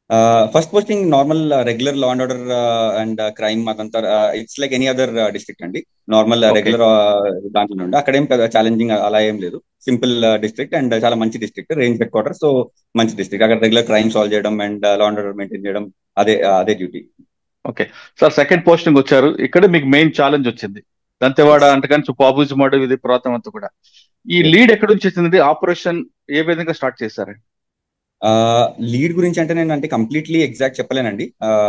First posting normal regular law and order and crime అదంతా it's like any other district అండి. Normal okay. Regular దాంట్లో నుండి అక్కడ ఏం ఛాలెంజింగ్ అలా ఏం లేదు. సింపుల్ డిస్ట్రిక్ట్ అండ్ చాలా మంచి district, range head quarter. So మంచి డిస్ట్రిక్ట్, అక్కడ రెగ్యులర్ క్రైమ్ సాల్వ్ చేయడం and law and order maintain చేయడం, అదే duty. Okay. Sir, second posting వచ్చారు. ఇక్కడ మీకు మెయిన్ ఛాలెంజ్ వచ్చింది. దంతెవాడ ఎస్. అంతకని పాబుజిమాడు ఇది పురాతనం అంతా కూడా. ఈ లీడ్ ఎక్కడి నుంచి వచ్చింది? ఆపరేషన్ ఏ విధంగా స్టార్ట్ చేశారు? లీడ్ గురించి అంటే నేను అంటే కంప్లీట్లీ ఎగ్జాక్ట్ చెప్పలేనండి.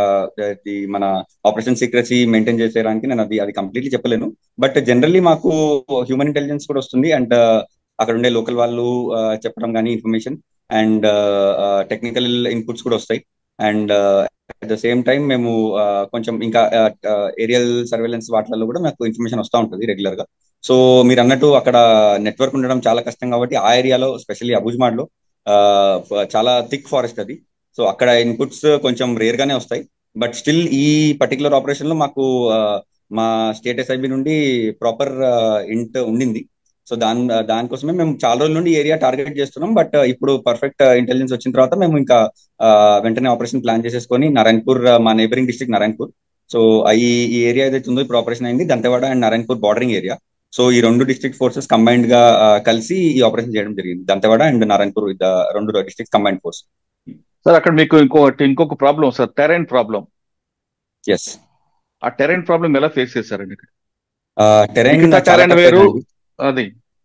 మన ఆపరేషన్ సీక్రసీ మెయింటైన్ చేసేయడానికి నేను అది కంప్లీట్లీ చెప్పలేను. బట్ జనరల్లీ మాకు హ్యూమన్ ఇంటెలిజెన్స్ కూడా వస్తుంది అండ్ అక్కడ ఉండే లోకల్ వాళ్ళు చెప్పడం కానీ ఇన్ఫర్మేషన్ అండ్ టెక్నికల్ ఇన్పుట్స్ కూడా వస్తాయి. And at the same time మేము కొంచెం ఇంకా ఏరియల్ సర్వేలెన్స్ వాటిలలో కూడా మాకు ఇన్ఫర్మేషన్ వస్తూ ఉంటుంది రెగ్యులర్ గా. సో మీరు అన్నట్టు అక్కడ నెట్వర్క్ ఉండడం చాలా కష్టం కాబట్టి ఆ ఏరియాలో ఎస్పెషల్లీ అబుజ్మాడ్లో ఆ, చాలా థిక్ ఫారెస్ట్ అది. సో అక్కడ ఇన్పుట్స్ కొంచెం రేర్ గానే వస్తాయి. బట్ స్టిల్ ఈ పర్టికులర్ ఆపరేషన్ లో మాకు ఆ, మా స్టేట్ ఎస్ఐబి నుండి ప్రాపర్ ఇంట్ ఉండింది. సో దానికోసమే మేము చాలా రోజుల నుండి ఏరియా టార్గెట్ చేస్తున్నాం. బట్ ఇప్పుడు పర్ఫెక్ట్ ఇంటెలిజెన్స్ వచ్చిన తర్వాత మేము ఇంకా వెంటనే ఆపరేషన్ ప్లాన్ చేసేసుకొని నారాయణపూర్, మా నేబరింగ్ డిస్ట్రిక్ట్ నారాయణపూర్. సో ఈ ఏరియా ఏదైతే ఉందో ఇప్పుడు ఆపరేషన్ అయింది Dantewada and Narayanpur bordering area. So ఈ రెండు డిస్ట్రిక్ట్ ఫోర్సెస్ కంబైన్డ్ గా కలిసి ఈ ఆపరేషన్ చేయడం జరిగింది. దంతెవాడ అండ్ నారాయణపూర్ రెండు డిస్ట్రిక్ట్ కంబైన్డ్ ఫోర్స్. సార్, అక్కడ మీకు ఇంకొక problem sir, terrain problem. Yes. ఆ టెరైన్ ప్రాబ్లం ఎలా ఫేస్ చేశారండి ఇక్కడ? టెరైన్ మిగతా చాలా టెరైన్ టఫ్ వేరు టెరైన్ అండి. అది.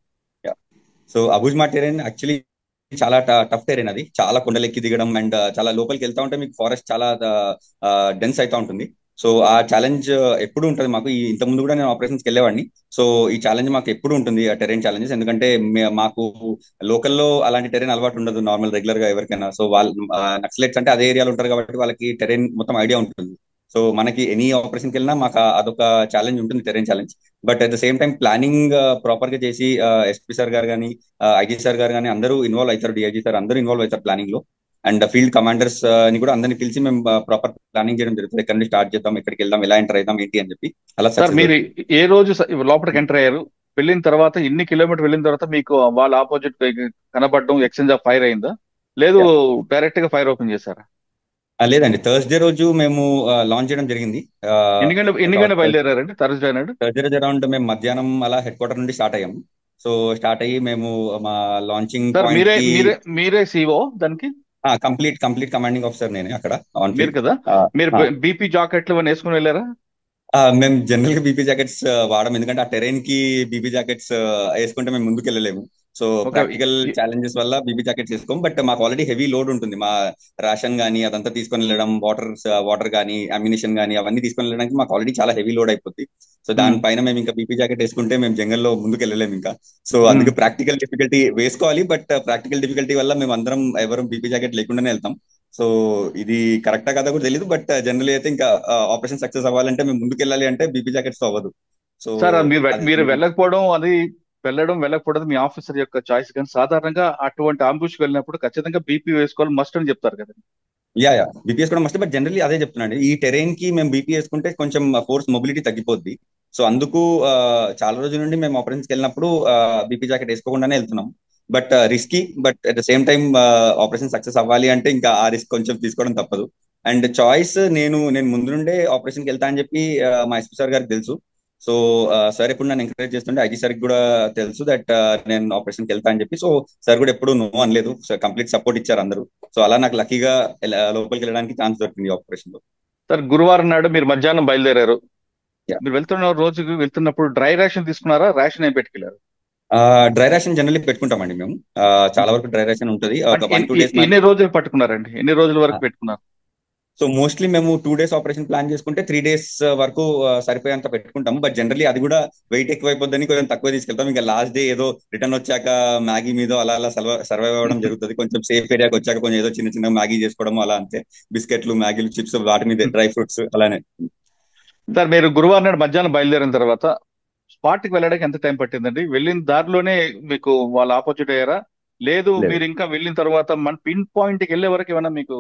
సో అబుజ్మా టెరైన్ యాక్చువల్లీ చాలా టఫ్ టెరైన్. అది చాలా కొండలెక్కి దిగడం అండ్ చాలా లోపలికి వెళ్తా ఉంటే మీకు ఫారెస్ట్ చాలా డెన్స్ అవుతా ఉంటుంది. సో ఆ ఛాలెంజ్ ఎప్పుడు ఉంటుంది మాకు. ఇంత ముందు కూడా నేను ఆపరేషన్స్కి వెళ్ళేవాడిని. సో ఈ ఛాలెంజ్ మాకు ఎప్పుడు ఉంటుంది, ఆ టెరైన్ ఛాలెంజెస్. ఎందుకంటే మాకు లోకల్లో అలాంటి టెరైన్ అలవాటు ఉండదు నార్మల్ రెగ్యులర్ గా ఎవరికైనా. సో వాళ్ళు నక్సలైట్స్ అంటే అదే ఏరియాలో ఉంటారు కాబట్టి వాళ్ళకి టెరైన్ మొత్తం ఐడియా ఉంటుంది. సో మనకి ఎనీ ఆపరేషన్కి వెళ్ళినా మాకు అదొక ఛాలెంజ్ ఉంటుంది, terrain challenge. But at the same time planning proper గా చేసి ఎస్పీ సార్ గారు కానీ ఐజీ సార్ గారు కానీ అందరూ ఇన్వాల్వ్ అవుతారు, డిఐజీ సార్ అందరూ ఇన్వాల్వ్ అవుతారు ప్లానింగ్ లో. అండ్ ఫీల్డ్ కమాండర్స్ ని కూడా అందరిని పిలిచి మేము ప్రాపర్ ప్లానింగ్ చేయడం జరుగుతుంది. ఎక్కడి నుంచి స్టార్ట్ చేద్దాం, ఎక్కడికి వెళ్దాం, ఎలా ఎంటర్ అవుదాం ఏంటి అని చెప్పి అలా సార్, సక్సెస్ మీరు అవుతుంది. ఏ రోజు లోపలికి ఎంటర్ అయ్యారు? వెళ్ళిన తర్వాత ఇన్ని కిలోమీటర్ వెళ్ళిన తర్వాత మీకు వాళ్ళ ఆపోజిట్ కనబడడం, ఎక్స్చేంజ్ ఆఫ్ ఫైర్ అయిందా? లేదు, Yeah. డైరెక్ట్ గా ఫైర్ ఓపెన్ చేశారా? లేదండి, థర్స్డే రోజు మేము లాంచ్ చేయడం జరిగింది. ఎన్ని గంటలు బయలుదేరారండి థర్స్డే నాడు? థర్స్డే రోజు అరౌండ్ మేము మధ్యాహ్నం అలా హెడ్ క్వార్టర్ నుండి స్టార్ట్ అయ్యాము. సో స్టార్ట్ అయ్యి మేము మా లాంచింగ్ సార్, పాయింట్ మీరే కి మీరే మీరే సిఓ దానికి? కంప్లీట్ కమాండింగ్ ఆఫీసర్ నేనే అక్కడ ఆన్ మీరు ఫీల్డ్. కదా? మీరు బీపీ జాకెట్లు అని వేసుకుని వెళ్ళారా? మేము జనరల్ గా బీపీ జాకెట్స్ వాడము, ఎందుకంటే ఆ టెరైన్ కి బీపీ జాకెట్స్ వేసుకుంటే మేము ముందుకు వెళ్ళలేము. So okay. ప్రాక్టికల్ ఛాలెంజెస్ వల్ల బీపీ జాకెట్స్ వేసుకోం. బట్ మాకు ఆల్రెడీ హెవీ లోడ్ ఉంటుంది. మా రేషన్ కానీ అదంతా తీసుకొని వెళ్ళడం, వాటర్ కానీ అమ్యునిషన్ కానీ అవన్నీ తీసుకొని వెళ్ళడానికి మాకు ఆల్రెడీ చాలా హెవీ లోడ్ అయిపోద్ది. సో ఉమ్, దానిపైన మేము ఇంకా బీపీ జాకెట్ వేసుకుంటే మేము జంగల్లో ముందుకు వెళ్ళలేము ఇంకా. So um. అందుకే ప్రాక్టికల్ డిఫికల్టీ వేసుకోవాలి. బట్ ప్రాక్టికల్ డిఫికల్టీ వల్ల మేము అందరం ఎవరు బీపీ జాకెట్ లేకుండానే వెళ్తాం. సో ఇది కరెక్టా కదా కూడా తెలియదు. బట్ జనరల్ అయితే ఇంకా ఆపరేషన్ సక్సెస్ అవ్వాలంటే మేము ముందుకు వెళ్ళాలి అంటే బీపీ జాకెట్స్ తో అవ్వదు. సో సార్, అది మీరు వెళ్ళకపోవడం అది, వెళ్ళడం వెళ్ళకపోవడం మీ ఆఫీసర్ యొక్క చాయిస్. కానీ సాధారణంగా అటువంటి అంబుష్కి వెళ్ళినప్పుడు ఖచ్చితంగా బీపీ వేసుకోవాలి, మస్ట్ అని చెప్తారు కదా. యా బీపీఎస్ కూడా మస్ట్. బట్ జనరల్లీ అదే చెప్తున్నాండి, ఈ టెరైన్ కి మేము బీపీ వేసుకుంటే కొంచెం ఫోర్స్ మొబిలిటీ తగ్గిపోద్ది. సో అందుకు చాలా రోజుల నుండి మేము ఆపరేషన్స్కి వెళ్ళినప్పుడు బీపీ జాకెట్ వేసుకోకుండానే వెళ్తున్నాం. But risky, but at the same time operation success అవ్వాలి అంటే ఇంకా ఆ రిస్క్ కొంచెం తీసుకోవడం తప్పదు. అండ్ చాయిస్ నేను ముందు నుండే ఆపరేషన్కి వెళ్తా అని చెప్పి మా ఎస్పీ సార్ గారికి తెలుసు. సో సార్ ఎప్పుడు నన్ను ఎంకరేజ్ చేస్తుంటే ఐజీ సార్కి కూడా తెలుసు దట్ నేను ఆపరేషన్కి వెళ్తా అని చెప్పి. సో సార్ కూడా ఎప్పుడు నో అనలేదు, సో కంప్లీట్ సపోర్ట్ ఇచ్చారు అందరూ. సో అలా నాకు లక్కీగా లోపలికి వెళ్ళడానికి ఛాన్స్ దొరికింది ఆపరేషన్ లో. సార్, గురువారం నాడు మీరు మధ్యాహ్నం బయలుదేరారు. మీరు రోజుకి వెళ్తున్నప్పుడు డ్రై రేషన్ తీసుకున్నారా? రేషన్ ఏం పెట్టుకెళ్ళారు? డ్రై రేషన్ జనరల్లీ పెట్టుకుంటామండి మేము. చాలా వరకు డ్రై రేషన్ ఉంటుంది, అంటే ఒక 1-2 డేస్ మ్యాక్స్. ఎన్ని రోజులు పట్టుకున్నారండి? ఎన్ని రోజుల వరకు పెట్టుకున్నారు? సో మోస్ట్లీ మేము 2 డేస్ ఆపరేషన్ ప్లాన్ చేసుకుంటే 3 డేస్ వరకు సరిపోయేంత పెట్టుకుంటాము. బట్ జనరల్లీ అది కూడా వెయిట్ ఎక్కువైపోద్దని కొంచెం తక్కువ తీసుకెళ్తాం. ఇంకా లాస్ట్ డే ఏదో రిటర్న్ వచ్చాక మ్యాగీ మీద అలా అలా సర్వైవ్ అవ్వడం జరుగుతుంది. కొంచెం సేఫ్ ఏరియాకి వచ్చాక కొంచెం ఏదో చిన్న చిన్న మ్యాగీ చేసుకోవడం అలా అంతే. బిస్కెట్లు, మ్యాగీలు, చిప్స్ వాటి మీద డ్రై ఫ్రూట్స్ అలానే. సార్, మీరు గురువారం నాడు మధ్యాహ్నం బయలుదేరిన తర్వాత స్పాట్కి వెళ్ళడానికి ఎంత టైం పట్టిందండి? వెళ్ళిన దారిలోనే మీకు వాళ్ళు ఆపోజిట్ అయ్యారా? లేదు, లేదు. మీరు ఇంకా వెళ్ళిన తర్వాత మన పిన్ పాయింట్కి వెళ్ళే వరకు ఏమైనా మీకు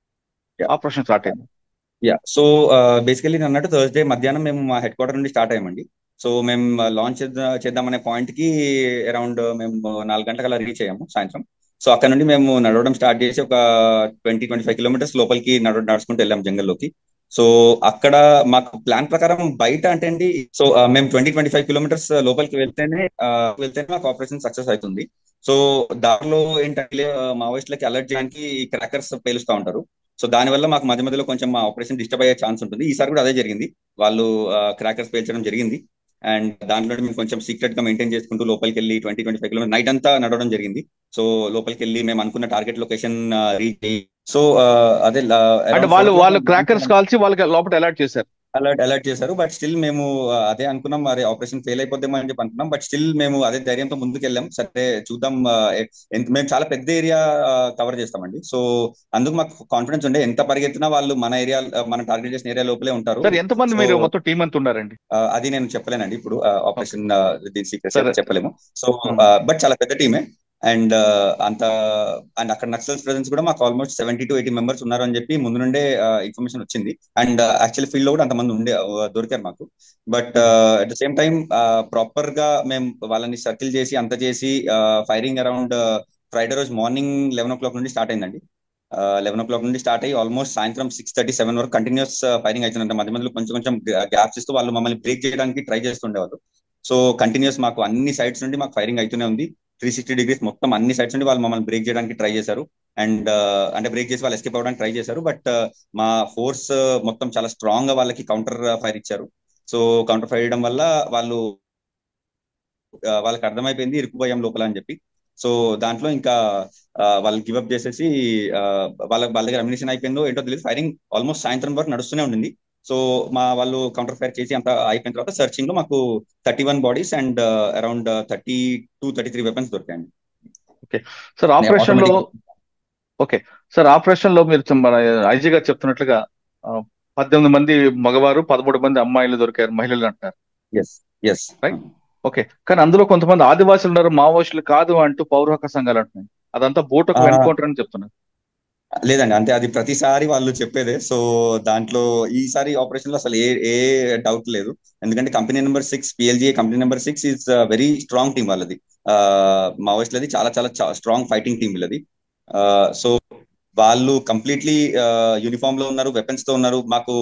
ఆపరేషన్ స్టార్ట్ అయింది? సో బేసికలీ నేను అన్నట్టు థర్స్డే మధ్యాహ్నం మేము మా హెడ్ క్వార్టర్ నుండి స్టార్ట్ అయ్యామండి. సో మేము లాంచ్ చేద్దామనే పాయింట్ కి అరౌండ్ మేము 4 గంటలకు అలా రీచ్ అయ్యాము సాయంత్రం. సో అక్కడ నుండి మేము నడవడం స్టార్ట్ చేసి ఒక 20-25 కిలోమీటర్స్ లోపలికి నడుచుకుంటూ వెళ్ళాం జంగల్లోకి. సో అక్కడ మాకు ప్లాన్ ప్రకారం బయట అంటే అండి, సో మేము 20-25 కిలోమీటర్స్ లోపలికి వెళ్తేనే మాకు ఆపరేషన్ సక్సెస్ అవుతుంది. సో దారిలో ఏంటంటే మావోయిస్టులకి అలర్ట్ చేయడానికి క్రాకర్స్ పేలుస్తూ ఉంటారు. సో దానివల్ల మాకు మధ్య మధ్యలో కొంచెం మా ఆపరేషన్ డిస్టర్బ్ అయ్యే ఛాన్స్ ఉంటుంది. ఈసారి కూడా అదే జరిగింది. వాళ్ళు క్రాకర్స్ పేల్చడం జరిగింది. అండ్ దాంట్లో మేము కొంచెం సీక్రెట్ గా మెయింటైన్ చేసుకుంటూ లోపలికి వెళ్ళి 20-25 కిలోమీటర్ నైట్ అంతా నడవడం జరిగింది. సో లోపలికి వెళ్ళి మేము అనుకున్న టార్గెట్ లొకేషన్ రీచ్ అయ్యి, సో అదే అంటే అరౌండ్ 4 వాళ్ళు o'clock వాళ్ళు క్రాకర్స్ కాల్చి వాళ్ళకి లోపల అలర్ట్ చేశారు. అలర్ట్ చేశారు. బట్ స్టిల్ మేము అదే అనుకున్నాం, మరి ఆపరేషన్ ఫెయిల్ అయిపోద్దేమో అని చెప్పి అనుకున్నాం. బట్ స్టిల్ మేము అదే ధైర్యంతో ముందుకు వెళ్ళాం. సరే చూద్దాం, మేము చాలా పెద్ద ఏరియా కవర్ చేస్తామండి. సో అందుకు మాకు కాన్ఫిడెన్స్ ఉండే, ఎంత పరిగెత్తినా వాళ్ళు మన ఏరియా, మనం టార్గెట్ చేసిన ఏరియా లోపలే ఉంటారు. సార్ ఎంతమంది సో మీరు మొత్తం టీం అంతా ఉన్నారండి? అది నేను చెప్పలేనండి ఇప్పుడు, ఓకే ఆపరేషన్ దీని సీక్రెట్స్ సరే. చెప్పలేము. So um. బట్ చాలా పెద్ద టీమే. అండ్ అంత అండ్ అక్కడ నక్సల్స్ ప్రెసెన్స్ కూడా మాకు ఆల్మోస్ట్ 70-80 మెంబర్స్ ఉన్నారు అని చెప్పి ముందు నుండే ఇన్ఫర్మేషన్ వచ్చింది. అండ్ యాక్చువల్లీ ఫీల్డ్ లో కూడా అంతమంది దొరికారు మాకు. But at the same time proper గా మేము వాళ్ళని సర్కిల్ చేసి అంత చేసి ఫైరింగ్ అరౌండ్ ఫ్రైడే రోజు మార్నింగ్ 11 o'clock నుండి స్టార్ట్ అయిందండి. 11 o'clock నుండి స్టార్ట్ అయ్యి ఆల్మోస్ట్ సాయంత్రం 6:37 వరకు కంటిన్యూస్ ఫైరింగ్ అవుతుందంట. మధ్య మధ్యలో కొంచెం కొంచెం గ్యాప్స్ ఇస్తూ వాళ్ళు మమ్మల్ని బ్రేక్ చేయడానికి ట్రై చేస్తుండేవాళ్ళు. సో కంటిన్యూస్ మాకు అన్ని సైడ్స్ నుండి మాకు ఫైరింగ్ అవుతూనే ఉంది. 360 degrees మొత్తం అన్ని సైడ్స్ నుండి వాళ్ళు మమ్మల్ని బ్రేక్ చేయడానికి ట్రై చేశారు. అండ్ అంటే బ్రేక్ చేసి వాళ్ళు ఎస్కేప్ అవ్వడానికి ట్రై చేశారు. బట్ మా ఫోర్స్ మొత్తం చాలా స్ట్రాంగ్ గా వాళ్ళకి కౌంటర్ ఫైర్ ఇచ్చారు. సో కౌంటర్ ఫైర్ ఇవ్వడం వల్ల వాళ్ళకి అర్థమైపోయింది ఇరుక్కుపోయాం లోపల అని చెప్పి. సో దాంట్లో ఇంకా వాళ్ళు గివప్ చేసేసి వాళ్ళ దగ్గర అమ్యునిషన్ అయిపోయిందో ఏంటో తెలియదు, ఫైరింగ్ ఆల్మోస్ట్ సాయంత్రం వరకు నడుస్తూనే ఉండింది. సో మా వాళ్ళు కౌంటర్ ఫైర్ చేసి అంత అయిపోయిన తర్వాత సర్చింగ్ లో మాకు 31 బాడీస్ అండ్ అరౌండ్ 32-33 వెపన్స్ దొరికాయండి. ఓకే సార్, ఆపరేషన్ లో ఆటోమేటిక్. ఓకే సార్, ఆపరేషన్ లో మీరు మన ఐజీ గారు చెప్తున్నట్లుగా 18 మంది మగవారు, 13 మంది అమ్మాయిలు దొరికారు, మహిళలు అంటున్నారు, ఎస్ ఎస్. రైట్? ఓకే, కానీ అందులో కొంతమంది ఆదివాసులు ఉన్నారు, మావోయిస్టులు కాదు అంటూ పౌర హక్కు సంఘాలు అంటున్నాయి. అదంతా బూటకు ఎన్కౌంటర్ అని చెప్తున్నారు. లేదండి, అంటే అది ప్రతిసారి వాళ్ళు చెప్పేదే. సో దాంట్లో ఈసారి ఆపరేషన్ లో అసలు ఏ ఏ డౌట్ లేదు. ఎందుకంటే company number 6 PLG company number 6 is very strong team వాళ్ళది. మావోయిస్ట్లది చాలా చాలా స్ట్రాంగ్ ఫైటింగ్ టీం వీళ్ళది. సో వాళ్ళు కంప్లీట్లీ యూనిఫామ్ లో ఉన్నారు, వెపన్స్ తో ఉన్నారు. మాకు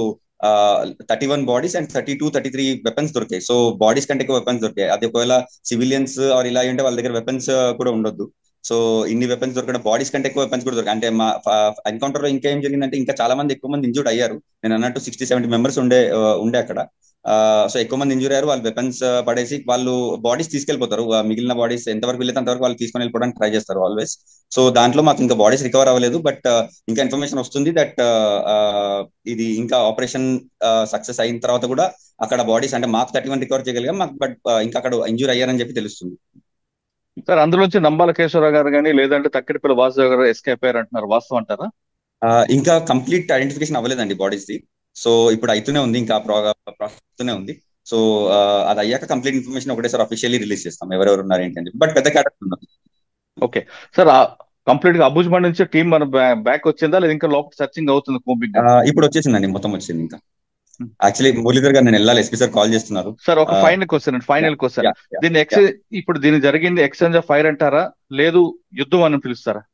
31 బాడీస్ అండ్ 32-33 వెపన్స్ దొరికాయి. సో బాడీస్ కంటే ఎక్కువ వెపన్స్ దొరికాయి. అది ఒకవేళ సివిలియన్స్ ఆర్ ఇలా ఉంటే వాళ్ళ దగ్గర వెపన్స్ కూడా ఉండొద్దు. సో ఇన్ని వెపన్స్ దొరకడం, బాడీస్ కంటే ఎక్కువ వెపన్స్ కూడా దొరికాయి. అంటే మా ఎన్కౌంటర్ లో ఇంకా ఏం జరిగిందంటే, ఇంకా చాలా మంది ఎక్కువ మంది ఇంజూర్డ్ అయ్యారు. నేను అన్నట్టు 60-70 మెంబర్స్ ఉండే అక్కడ. సో ఎక్కువ మంది ఇంజూర్ అయ్యారు. వాళ్ళు వెపన్స్ పడేసి వాళ్ళు బాడీస్ తీసుకెళ్లిపోతారు. మిగిలిన బాడీస్ ఎంతవరకు వెళ్ళేది అంతవరకు వాళ్ళు తీసుకొని వెళ్ళిపోవడానికి ట్రై చేస్తారు ఆల్వేస్. సో దాంట్లో మాకు ఇంకా బాడీస్ రికవర్ అవ్వలేదు. బట్ ఇంకా ఇన్ఫర్మేషన్ వస్తుంది దట్ ఇది ఇంకా ఆపరేషన్ సక్సెస్ అయిన తర్వాత కూడా అక్కడ బాడీస్ అంటే మాకు 31 రికవర్ చేయగలిగాం, మాకు బట్ ఇంకా అక్కడ ఇంజూర్ అయ్యారని చెప్పి తెలుస్తుంది. సార్ అందులోంచి నంబాల కేశవరావు గారు కానీ లేదంటే తక్కిడిపల్లి వాసుదేవ్ గారు ఎస్కేప్ అయ్యారు అంటున్నారు, వాస్తవం అంటారా? ఇంకా కంప్లీట్ ఐడెంటిఫికేషన్ అవ్వలేదండి బాడీస్ ది. సో ఇప్పుడు అయితేనే ఉంది, ఇంకా ప్రాసెస్ ఉంది. సో అది అయ్యాక కంప్లీట్ ఇన్ఫర్మేషన్ ఒకటేసారి అఫీషియల్లీ రిలీజ్ చేస్తాం ఎవరెవరు ఉన్నారు ఏంటి అని చెప్పి. బట్ పెద్ద క్యారెక్టర్ ఉన్నారు. ఓకే సార్, కంప్లీట్ గా అబుజ్మండ్ నుంచి టీం మన బ్యాక్ వచ్చిందా లేదా ఇంకా లోపల సర్చింగ్ అవుతుంది కూంబింగ్? ఇప్పుడు వచ్చేసిందండి, మొత్తం వచ్చింది. ఇంకా యాక్చువల్లీ మురళీధర్ గారు నేను వెళ్ళాలి, ఎస్పీ సార్ కాల్ చేస్తున్నారు. సార్ ఒక ఫైనల్ క్వశ్చన్, దీన్ని ఇప్పుడు దీన్ని జరిగింది ఎక్స్చేంజ్ ఆఫ్ ఫైర్ అంటారా, లేదు యుద్ధం అని పిలుస్తారా?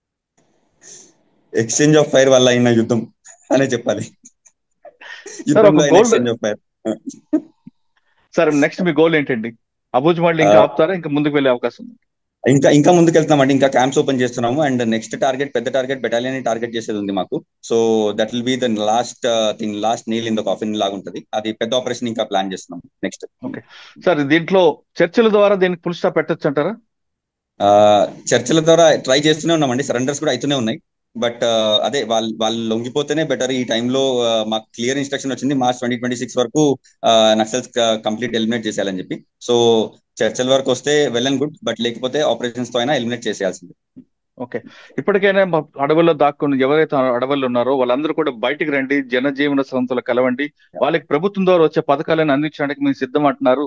ఎక్స్చేంజ్ ఆఫ్ ఫైర్ వల్ల అయిన యుద్ధం అనే చెప్పాలి. Exchange of fire. Sir next మీ గోల్ ఏంటండి? అబుజ్మండ్ ఇంకా ఆపుతారా, ఇంకా ముందుకు వెళ్ళే అవకాశం ఉంది? ఇంకా ముందుకు వెళ్తున్నామండి. ఇంకా క్యాంప్స్ ఓపెన్ చేస్తున్నాము. అండ్ నెక్స్ట్ టార్గెట్, పెద్ద టార్గెట్, బెటాలియన్ టార్గెట్ చేసేది ఉంది మాకు. So that will be the last nail in the coffin లాగా ఉంటుంది. అది పెద్ద ఆపరేషన్ ఇంకా ప్లాన్ చేస్తున్నాం నెక్స్ట్. ఓకే సార్, దీంట్లో చర్చల ద్వారా దీనికి ఫుల్ స్టాప్ పెట్టొచ్చు అంటారా? చర్చల ద్వారా ట్రై చేస్తూనే ఉన్నామండి, సరెండర్స్ కూడా అవుతూనే ఉన్నాయి. బట్ అదే వాళ్ళు లొంగిపోతేనే బెటర్. ఈ టైంలో మాకు క్లియర్ ఇన్స్ట్రక్షన్ వచ్చింది మార్చ్ 2026 వరకు నక్సల్స్ కంప్లీట్ ఎలిమినేట్ చేసేయాలని చెప్పి. సో చర్చల వరకు వస్తే వెల్ అండ్ గుడ్, బట్ లేకపోతే ఆపరేషన్స్ తో అయినా ఎలిమినేట్ చేసేయాల్సింది. ఓకే, ఇప్పటికైనా అడవుల్లో దాక్కుని ఎవరైతే అడవుల్లో ఉన్నారో వాళ్ళందరూ కూడా బయటికి రండి, జనజీవన సంస్థలు కలవండి, వాళ్ళకి ప్రభుత్వం ద్వారా వచ్చే పథకాలను అందించడానికి మేము సిద్ధం అంటున్నారు.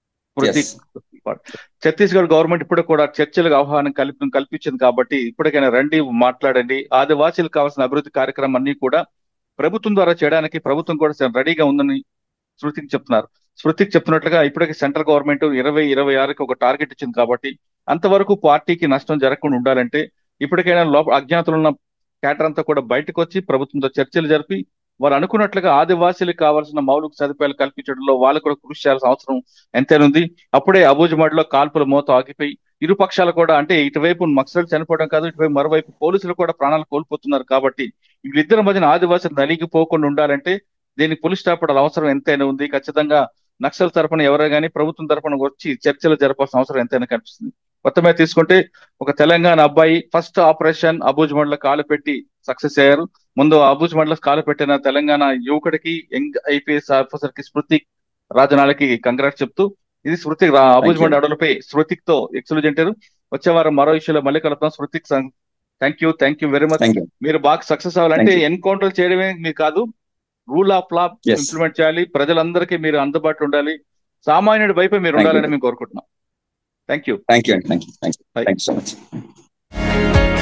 ఛత్తీస్గఢ్ గవర్నమెంట్ ఇప్పుడు కూడా చర్చలకు ఆహ్వానం కల్పించింది కాబట్టి ఇప్పటికైనా రండి, మాట్లాడండి. ఆదివాసీలకు కావాల్సిన అభివృద్ధి కార్యక్రమం అన్ని కూడా ప్రభుత్వం ద్వారా చేయడానికి ప్రభుత్వం కూడా రెడీగా ఉందని శృతికి చెప్తున్నారు. శృతికి చెప్తున్నట్లుగా ఇప్పటికే సెంట్రల్ గవర్నమెంట్ 2026కి ఒక టార్గెట్ ఇచ్చింది కాబట్టి అంతవరకు పార్టీకి నష్టం జరగకుండా ఉండాలంటే ఇప్పటికైనా లోపల అజ్ఞాతులు ఉన్న క్యాటర్ అంతా కూడా బయటకు వచ్చి ప్రభుత్వంతో చర్చలు జరిపి వారు అనుకున్నట్లుగా ఆదివాసీలకు కావాల్సిన మౌలిక సదుపాయాలు కల్పించడంలో వాళ్ళు కూడా కృషి చేయాల్సిన అవసరం ఎంతైనా ఉంది. అప్పుడే అబూజ్మడ్లో కాల్పుల మోత ఆగిపోయి ఇరు పక్షాలు కూడా, అంటే ఇటువైపు నక్సలు చనిపోవడం కాదు, ఇటువైపు మరోవైపు పోలీసులు కూడా ప్రాణాలు కోల్పోతున్నారు. కాబట్టి వీళ్ళిద్దరి మధ్యన ఆదివాసులు నలిగిపోకుండా ఉండాలంటే దీనికి పులి స్టాప్ పడాల్సిన అవసరం ఎంతైనా ఉంది. ఖచ్చితంగా నక్సల్ తరపున ఎవరో కానీ ప్రభుత్వం తరపున వచ్చి చర్చలు జరపాల్సిన అవసరం ఎంతైనా కనిపిస్తుంది. మొత్తం మీద తీసుకుంటే ఒక తెలంగాణ అబ్బాయి ఫస్ట్ ఆపరేషన్ అబూజ్మడ్లో కాలు పెట్టి సక్సెస్ అయ్యారు. ముందు అబూజ్మడ్లో కాలు పెట్టిన తెలంగాణ యువకుడికి, యంగ్ ఐపీఎస్ ఆఫీసర్ కి, స్మృతి రాజనాలకి కంగ్రాట్స్ చెప్తూ, ఇది స్మృతి అబూజ్మడ్ అడవులపై స్మృతితో ఎక్సలెంట్. వచ్చే వారం మరో ఇష్యూలో మళ్ళీ కలుద్దాం. స్మృతికి థ్యాంక్ యూ వెరీ మచ్. మీరు బాగా సక్సెస్ అవ్వాలంటే ఎన్కౌంటర్ చేయడమే మీరు కాదు, రూల్ ఆఫ్ లా ఇంప్లిమెంట్ చేయాలి. ప్రజలందరికీ మీరు అందుబాటులో ఉండాలి. సామాన్యుడి వైపు మీరు ఉండాలని మేము కోరుకుంటున్నాం. Thank you. Thank you so much.